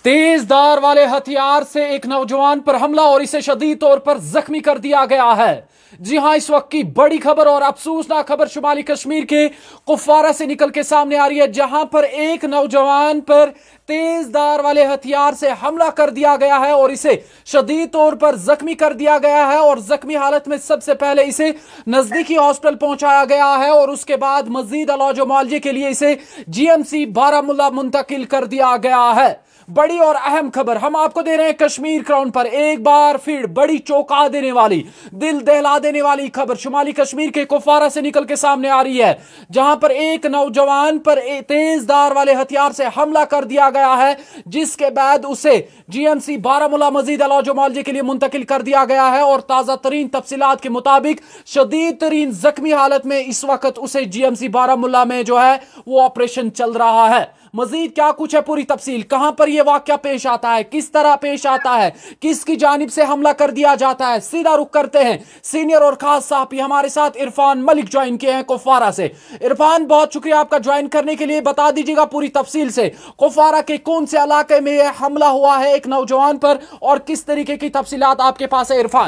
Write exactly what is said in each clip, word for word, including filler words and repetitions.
तेज धार वाले हथियार से एक नौजवान पर हमला और इसे शदीद तौर पर जख्मी कर दिया गया है। जी हां, इस वक्त की बड़ी खबर और अफसोसनाक खबर शुमाली कश्मीर के कुपवारा से निकल के सामने आ रही है, जहां पर एक नौजवान पर तेज धार वाले हथियार से हमला कर दिया गया है और इसे शदीद तौर पर जख्मी कर दिया गया है। और जख्मी हालत में सबसे पहले इसे नजदीकी हॉस्पिटल पहुंचाया गया है और उसके बाद मजीद इलाज और मुआवजे के लिए इसे जीएमसी बारामुल्ला मुंतकिल कर दिया गया है। बड़ी और अहम खबर हम आपको दे रहे हैं कश्मीर क्राउन पर। एक बार फिर बड़ी चौंका देने वाली, दिल दहला देने वाली खबर शुमाली कश्मीर के कुपवारा से निकल के सामने आ रही है, जहां पर एक नौजवान पर तेज धार वाले हथियार से हमला कर दिया गया है, जिसके बाद उसे जीएमसी बारामुल्ला मजीद इलाज और मुआवजे के लिए मुंतकिल कर दिया गया है। और ताजा तरीन तफसीलात के मुताबिक शदीद तरीन जख्मी हालत में इस वक्त उसे जीएमसी बारामुल्ला में जो है वो ऑपरेशन चल रहा है। मजीद क्या कुछ है पूरी तफसील, कहां पर यह वाकया पेश आता है, किस तरह पेश आता है, किसकी जानिब से हमला कर दिया जाता है, सीधा रुख करते हैं सीनियर और खास साहब हमारे साथ इरफान मलिक ज्वाइन किए हैं कुपवारा से। इरफान, बहुत शुक्रिया आपका ज्वाइन करने के लिए। बता दीजिएगा पूरी तफसील से कुपवारा के कौन से इलाके में यह हमला हुआ है एक नौजवान पर और किस तरीके की तफसीलात आपके पास है इरफान?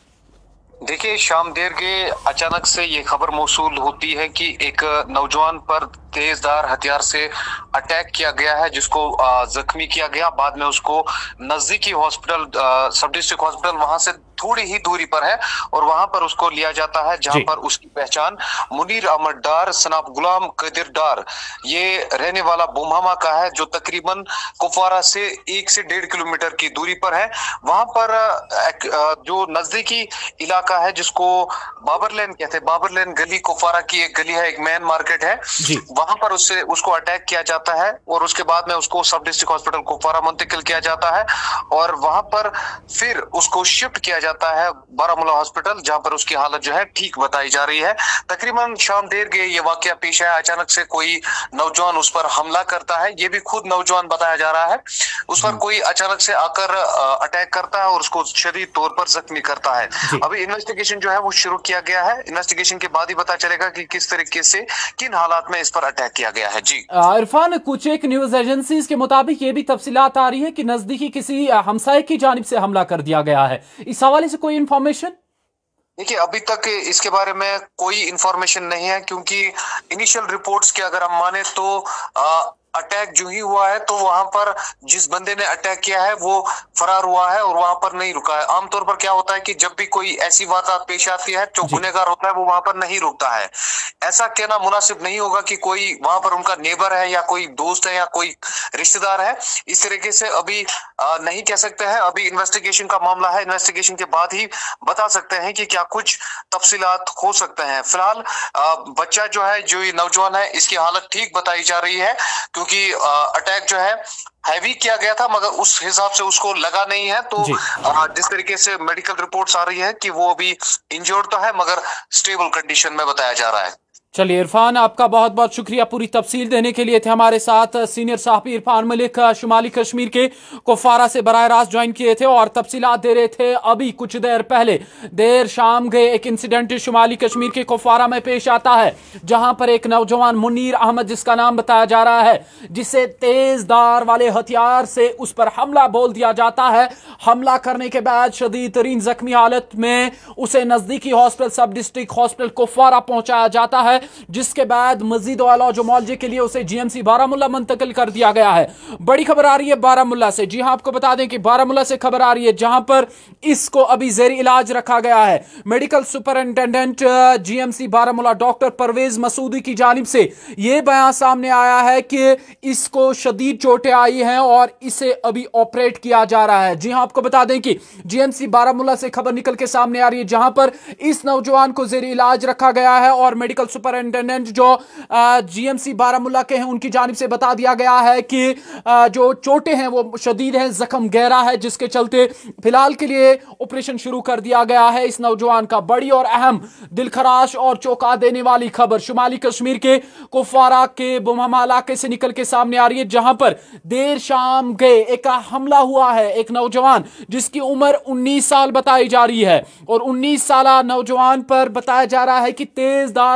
देखिए, शाम देर के अचानक से ये खबर मौसूल होती है कि एक नौजवान पर तेजधार हथियार से अटैक किया गया है, जिसको जख्मी किया गया। बाद में उसको नजदीकी हॉस्पिटल, सब डिस्ट्रिक्ट हॉस्पिटल वहां से थोड़ी ही दूरी पर है और वहां पर उसको लिया जाता है, जहां पर उसकी पहचान मुनीर अहमद डार सनाब गुलाम कदीर डार, ये रहने वाला बुमहामा का है, जो तकरीबन कुपवारा से एक से डेढ़ किलोमीटर की दूरी पर है। वहां पर जो नजदीकी इलाका है जिसको बाबर लेन कहते हैं, बाबर लेन गली कुपवारा की एक गली है, एक मेन मार्केट है, वहां पर उससे उसको अटैक किया जाता है और उसके बाद में उसको सब डिस्ट्रिक्ट हॉस्पिटल कुपवारा मुंतकिल किया जाता है और वहां पर फिर उसको शिफ्ट किया जाता है बारामुल्ला हॉस्पिटल, जहां पर उसकी हालत जो है ठीक बताई जा रही है। तकरीबन शाम देर के ये वाकया पेश आया, अचानक से कोई नौजवान उस पर हमला करता है। ये भी खुद नौजवान बताया जा रहा है, उस पर कोई अचानक से आकर अटैक करता है और उसको शदीद तौर पर जख्मी करता है। अभी इन्वेस्टिगेशन जो है वो शुरू किया गया है, इन्वेस्टिगेशन के बाद ही पता चलेगा कि किस तरीके से किन हालात में इस पर अटैक किया गया है। जी इरफान, कुछ एक न्यूज एजेंसीज के मुताबिक ये भी तफसीलात आ रही है कि नजदीकी किसी हमसाये की जानिब से हमला कर दिया गया है, इस हवाले से कोई इंफॉर्मेशन? देखिए, अभी तक इसके बारे में कोई इंफॉर्मेशन नहीं है, क्योंकि इनिशियल रिपोर्ट्स के अगर हम माने तो आ, अटैक जो ही हुआ है तो वहां पर जिस बंदे ने अटैक किया है वो फरार हुआ है और वहां पर नहीं रुका है। आमतौर पर क्या होता है कि जब भी कोई ऐसी वारदात पेश आती है, जो गुनहगार होता है वो वहां पर नहीं रुकता है। ऐसा कहना मुनासिब नहीं होगा कि कोई वहां पर उनका नेबर है या कोई दोस्त है या कोई रिश्तेदार है, इस तरीके से अभी नहीं कह सकते हैं। अभी इन्वेस्टिगेशन का मामला है, इन्वेस्टिगेशन के बाद ही बता सकते हैं कि क्या कुछ तफसीलात हो सकते हैं। फिलहाल बच्चा जो है, जो ये नौजवान है, इसकी हालत ठीक बताई जा रही है, क्योंकि अटैक जो है हैवी किया गया था मगर उस हिसाब से उसको लगा नहीं है। तो जिस तरीके से मेडिकल रिपोर्ट्स आ रही है कि वो अभी इंजर्ड तो है मगर स्टेबल कंडीशन में बताया जा रहा है। चलिए इरफान, आपका बहुत बहुत शुक्रिया पूरी तफसील देने के लिए। थे हमारे साथ सीनियर साहबी इरफान मलिक शुमाली कश्मीर के कुपवारा से बराह रास्त ज्वाइन किए थे और तफसीलात दे रहे थे। अभी कुछ देर पहले देर शाम गए एक इंसिडेंट शुमाली कश्मीर के कुपवारा में पेश आता है, जहां पर एक नौजवान मुनीर अहमद, जिसका नाम बताया जा रहा है, जिसे तेज धार वाले हथियार से उस पर हमला बोल दिया जाता है। हमला करने के बाद शदीद तरीन जख्मी हालत में उसे नजदीकी हॉस्पिटल, सब डिस्ट्रिक्ट हॉस्पिटल कुपवारा पहुंचाया जाता है, जिसके बाद मजीद इलाज और मुआवजे के लिए उसे जीएमसी बारामुल्ला मुंतकिल कर दिया गया है। बड़ी खबर आ रही है बारामुल्ला से। जी हां, आपको बता दें कि बारामुल्ला से खबर आ रही है, जहां पर इसको अभी जेरी इलाज रखा गया है। Medical superintendent GMC Baramulla doctor Parvez Masoodi की जानिब से यह बयान सामने आया है कि इसको शदीद चोटें आई हैं और इसे अभी ऑपरेट किया जा रहा है। जी हां, आपको बता दें कि जीएमसी बारामुल्ला से खबर निकल के सामने आ रही है, जहां पर इस नौजवान को जेरी इलाज रखा गया है और मेडिकल सुपर इंटेंडेंट जो जीएमसी बारामुल्ला के हैं उनकी जानिब से बता दिया गया है कि आ, जो चोटें हैं वो शदीद हैं, जख्म गहरा है, जिसके चलते फिलहाल के लिए ऑपरेशन शुरू कर दिया गया है इस नौजवान का। बड़ी और अहम, दिलखराश और चौंका देने वाली खबर शुमाली कश्मीर के कुपवारा के बुमहामा इलाके से निकल के सामने आ रही है, जहां पर देर शाम गए एक हमला हुआ है। एक नौजवान जिसकी उम्र उन्नीस साल बताई जा रही है और उन्नीस साल नौजवान पर बताया जा रहा है कि तेज धार वाले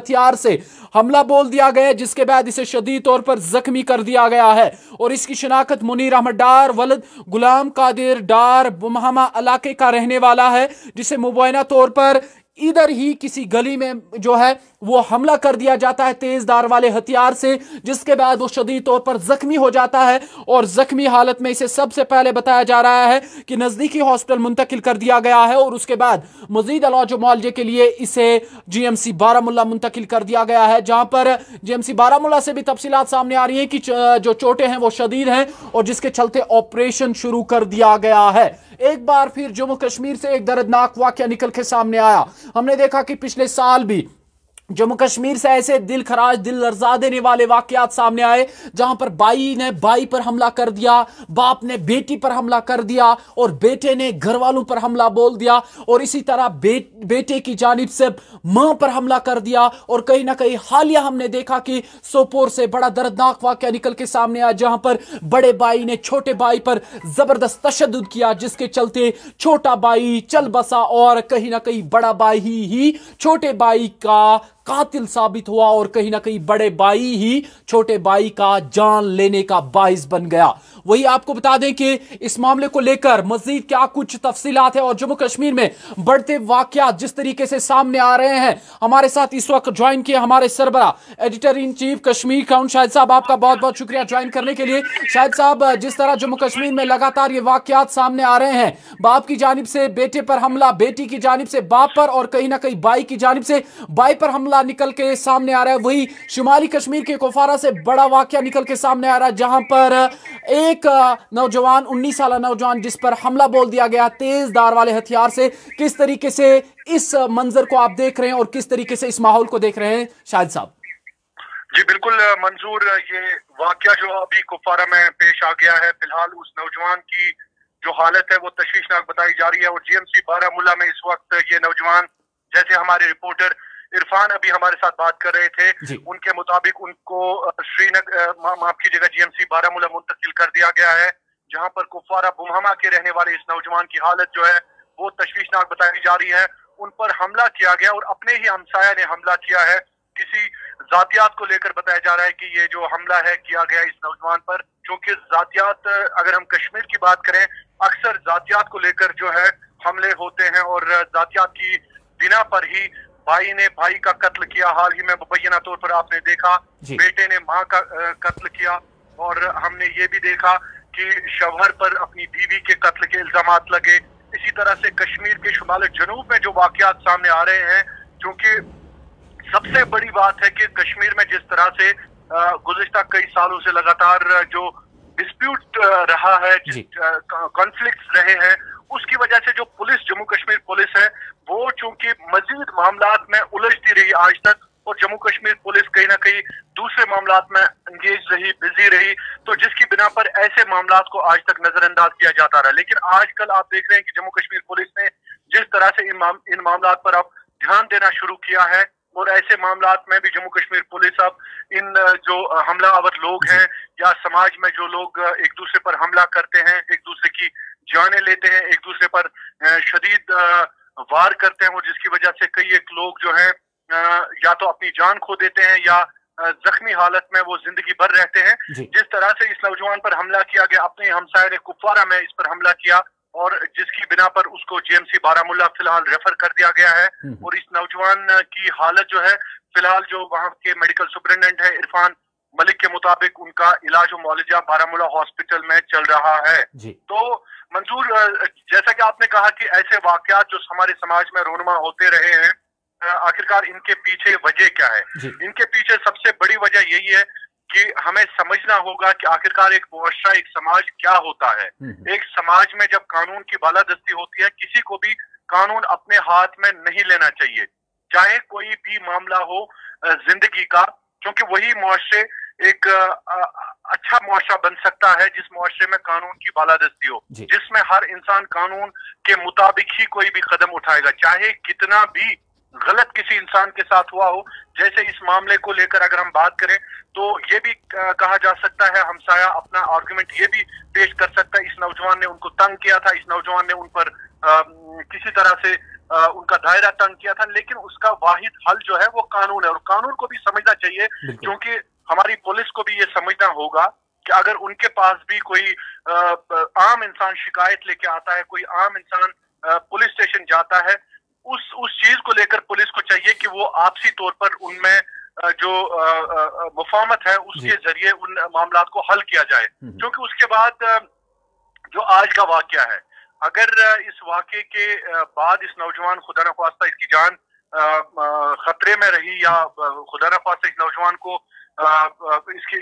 हथियार से हमला बोल दिया गया, जिसके बाद इसे शदीद तौर पर जख्मी कर दिया गया है। और इसकी शनाख्त मुनीर अहमद डार वलद गुलाम कादिर डार बुमहमा इलाके का रहने वाला है, जिसे मुबैना तौर पर इधर ही किसी गली में जो है वो हमला कर दिया जाता है तेजदार वाले हथियार से, जिसके बाद वो शदीद तौर पर जख्मी हो जाता है। और जख्मी हालत में इसे सबसे पहले बताया जा रहा है कि नजदीकी हॉस्पिटल मुंतकिल कर दिया गया है और उसके बाद मजीद इलाज व मुआलजे के लिए इसे जीएमसी बारामुल्ला मुंतकिल कर दिया गया है, जहां पर जीएमसी बारामुल्ला से भी तफसीलात सामने आ रही हैं कि जो चोटें हैं वो शदीद हैं और जिसके चलते ऑपरेशन शुरू कर दिया गया है। एक बार फिर जम्मू कश्मीर से एक दर्दनाक वाकया निकल के सामने आया। हमने देखा कि पिछले साल भी जम्मू कश्मीर से ऐसे दिल खराज दिल लर्जा देने वाले वाकयात सामने आए, जहां पर बाई ने बाई पर हमला कर दिया, बाप ने बेटी पर हमला कर दिया और बेटे ने घर वालों पर हमला बोल दिया, और इसी तरह बे, बेटे की जानिब से मां पर हमला कर दिया। और कहीं ना कहीं हालिया हमने देखा कि सोपोर से बड़ा दर्दनाक वाकया निकल के सामने आया, जहां पर बड़े भाई ने छोटे भाई पर जबरदस्त तशद्दुद किया, जिसके चलते छोटा भाई चल बसा और कहीं ना कहीं बड़ा भाई ही, ही छोटे भाई का कातिल साबित हुआ और कहीं ना कहीं बड़े भाई ही छोटे भाई का जान लेने का बाइस बन गया। वही आपको बता दें कि इस मामले को लेकर मजीद क्या कुछ तफसीलात है और जम्मू कश्मीर में बढ़ते वाकयात जिस तरीके से सामने आ रहे हैं। हमारे साथ इस वक्त ज्वाइन किए हमारे सरबरा एडिटर इन चीफ कश्मीर काउंट शाहिद साहब, आपका बहुत बहुत शुक्रिया ज्वाइन करने के लिए। शाहिद साहब, जिस तरह जम्मू कश्मीर में लगातार ये वाकयात सामने आ रहे हैं, बाप की जानिब से बेटे पर हमला, बेटी की जानिब से बाप पर और कहीं ना कहीं भाई की जानिब से भाई पर हमला निकल के सामने आ रहा है, वही शुमाली कश्मीर के कुफवारा से बड़ा वाकया निकल के सामने आ रहा है, जहां पर एक नौजवान उन्नीस साल नौजवान जिस पर हमला बोल दिया गया तेजदार वाले हथियार से। किस तरीके से इस मंजर को आप देख रहे हैं और किस तरीके से इस माहौल को देख रहे हैं शाहिद साहब? जी बिल्कुल मंजूर, ये वाकया जो अभी कुफवारा में पेश आ गया है, फिलहाल उस नौजवान की जो हालत है वो तशवीशनाक बताई जा रही है। और जीएमसी बारामुल्ला में इस वक्त ये नौजवान, जैसे हमारे रिपोर्टर इरफान अभी हमारे साथ बात कर रहे थे, उनके मुताबिक उनको श्रीनगर माफ कीजिएगा जीएमसी बारामुल्ला मुंतकिल कर दिया गया है, जहां पर कुफवारा बुमहमा के रहने वाले इस नौजवान की हालत जो है वो तशवीशनाक बताई जा रही है। उन पर हमला किया गया और अपने ही हमसाया ने हमला किया है। किसी जातियात को लेकर बताया जा रहा है कि ये जो हमला है किया गया इस नौजवान पर, क्योंकि जातियात, अगर हम कश्मीर की बात करें, अक्सर जातियात को लेकर जो है हमले होते हैं और जातियात की बिना पर ही भाई ने भाई का कत्ल किया। हाल ही में मुबैना तौर पर आपने देखा बेटे ने मां का कत्ल किया, और हमने ये भी देखा कि शवहर पर अपनी बीवी के कत्ल के इल्जामात लगे। इसी तरह से कश्मीर के शुमाल जनूब में जो वाकयात सामने आ रहे हैं, क्योंकि सबसे बड़ी बात है कि कश्मीर में जिस तरह से गुज़िश्ता कई सालों से लगातार जो डिस्प्यूट रहा है, कॉन्फ्लिक्ट्स रहे हैं, उसकी वजह से जो पुलिस, जम्मू कश्मीर पुलिस है, वो चूंकि मजीद मामलात में उलझती रही आज तक, और जम्मू कश्मीर पुलिस कहीं ना कहीं दूसरे मामलात में एंगेज रही, बिजी रही, तो जिसकी बिना पर ऐसे मामलात को आज तक नजरअंदाज किया जाता रहा। लेकिन आजकल आप देख रहे हैं कि जम्मू कश्मीर पुलिस ने जिस तरह से इन माम, इन मामलात पर अब ध्यान देना शुरू किया है, और ऐसे मामलात में भी जम्मू कश्मीर पुलिस अब इन जो हमलावर लोग हैं या समाज में जो लोग एक दूसरे पर हमला करते हैं, एक दूसरे की जाने लेते हैं, एक दूसरे पर शदीद वार करते हैं, और जिसकी वजह से कई एक लोग जो हैं या तो अपनी जान खो देते हैं या जख्मी हालत में वो जिंदगी भर रहते हैं। जिस तरह से इस नौजवान पर हमला किया गया, अपने हमसाये ने कुपवारा में इस पर हमला किया, और जिसकी बिना पर उसको जीएमसी बारामुल्ला फिलहाल रेफर कर दिया गया है। और इस नौजवान की हालत जो है फिलहाल, जो वहां के मेडिकल सुपरिटेंडेंट है इरफान मलिक के मुताबिक, उनका इलाज और मुआलजा बारामुल्ला हॉस्पिटल में चल रहा है। तो मंजूर, जैसा कि आपने कहा कि ऐसे वाकयात जो हमारे समाज में रोनमा होते रहे हैं, आखिरकार इनके पीछे वजह क्या है? इनके पीछे सबसे बड़ी वजह यही है कि हमें समझना होगा कि आखिरकार एक मुआशरा, एक समाज क्या होता है। एक समाज में जब कानून की बालादस्ती होती है, किसी को भी कानून अपने हाथ में नहीं लेना चाहिए, चाहे कोई भी मामला हो जिंदगी का, क्योंकि वही मुआशरे एक अच्छा मुआशरा बन सकता है जिस मुआशरे में कानून की बालादस्ती हो, जिसमें हर इंसान कानून के मुताबिक ही कोई भी कदम उठाएगा, चाहे कितना भी गलत किसी इंसान के साथ हुआ हो। जैसे इस मामले को लेकर अगर हम बात करें तो ये भी कहा जा सकता है, हमसाया अपना आर्गुमेंट ये भी पेश कर सकता है, इस नौजवान ने उनको तंग किया था, इस नौजवान ने उन पर आ, किसी तरह से आ, उनका दायरा तंग किया था, लेकिन उसका वाहिद हल जो है वो कानून है, और कानून को भी समझना चाहिए, क्योंकि हमारी पुलिस को भी ये समझना होगा कि अगर उनके पास भी कोई आ, आम इंसान शिकायत लेके आता है, कोई आम इंसान पुलिस स्टेशन जाता है, उस उस चीज को लेकर पुलिस को चाहिए कि वो आपसी तौर पर उनमें जो मुफाहमत है उसके जरिए उन मामलात को हल किया जाए। क्योंकि उसके बाद जो आज का वाकया है, अगर इस वाकये के बाद इस नौजवान खुदा न ख्वास्ता इसकी जान खतरे में रही, या खुदा न ख्वास्ता इस नौजवान को इसकी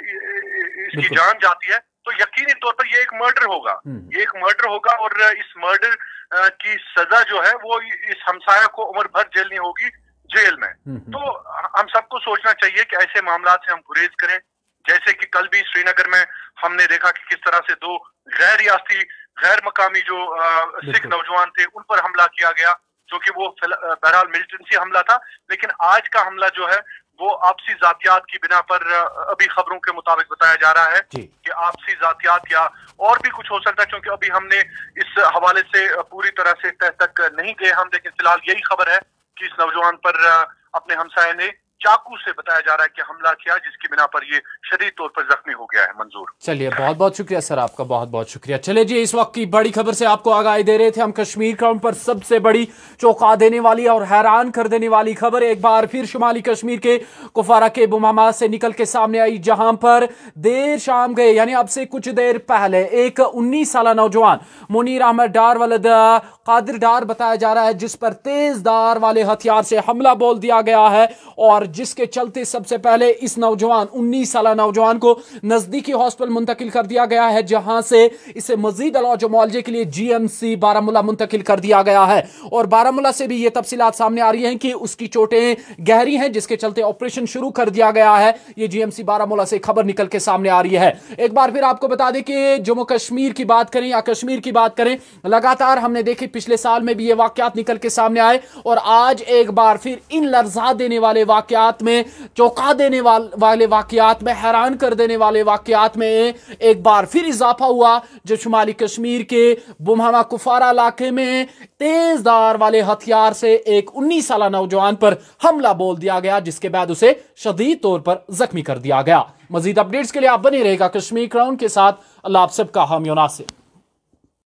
इसकी जान जाती है, तो यकीनी तौर पर ये एक मर्डर होगा, ये एक मर्डर होगा, और इस मर्डर की सजा जो है वो इस हमसाया को उम्र भर झेलनी होगी जेल में। तो हम सबको सोचना चाहिए कि ऐसे मामला से हम गुरेज करें। जैसे कि कल भी श्रीनगर में हमने देखा कि किस तरह से दो गैर रियासती गैर मकामी जो सिख नौजवान थे उन पर हमला किया गया, जो कि वो बहरहाल मिलिटेंसी हमला था। लेकिन आज का हमला जो है वो आपसी जातियात की बिना पर अभी खबरों के मुताबिक बताया जा रहा है कि आपसी जातियात या और भी कुछ हो सकता है, क्योंकि अभी हमने इस हवाले से पूरी तरह से तह तक नहीं गए हम, लेकिन फिलहाल यही खबर है कि इस नौजवान पर अपने हमसाये ने चाकू से बताया जा रहा है कि हमला किया, जिसकी बिना पर ये शदीद तौर पर जख्मी हो गया है। मंजूर, चलिए बहुत बहुत शुक्रिया सर, आपका बहुत बहुत शुक्रिया। चलिए जी, इस वक्त की बड़ी खबर से आपको आगाही दे रहे थे हम। कश्मीर क्राउन पर सबसे बड़ी चौंका देने वाली और हैरान कर देने वाली खबर एक बार फिर शुमाली कश्मीर के कुफवारा के बुमामा से निकल के सामने आई, जहां पर देर शाम गए यानी अब से कुछ देर पहले एक उन्नीस साल नौजवान मुनीर अहमद डार वलद कादिर डार बताया जा रहा है, जिस पर तेज धार वाले हथियार से हमला बोल दिया गया है, और जिसके चलते सबसे पहले इस नौजवान उन्नीस साल नौजवान को नजदीकी हॉस्पिटल मुंतकिल कर दिया गया है, जहां से इसे मजीद इलाज मुआवजे के लिए जीएमसी बारामूला मुंतकिल कर दिया गया है। और बारामूला से भी ये तफसीलात सामने आ रही हैं कि उसकी चोटें गहरी हैं, जिसके चलते ऑपरेशन शुरू कर दिया गया है। ये जीएमसी बारामूला से खबर निकल के सामने आ रही है। एक बार फिर आपको बता दें कि जम्मू कश्मीर की बात करें या कश्मीर की बात करें, लगातार हमने देखे पिछले साल में भी ये वाकयात निकल के सामने आए, और आज एक बार फिर इन लर्जा देने वाले वाकयात में, चौंका देने वाल, वाले वाकयात में, हैरान कर देने वाले वाकयात में एक बार फिर इजाफा हुआ, जब शुमाली कश्मीर के बुमहामा कुफवारा इलाके में तेजधार वाले हथियार से एक उन्नीस साल नौजवान पर हमला बोल दिया गया, जिसके बाद उसे शदीद तौर पर जख्मी कर दिया गया। मजीद अपडेट्स के लिए आप बने रहेगा कश्मीर क्राउन के साथ। अल्लाह आप सबका हामी नासिर।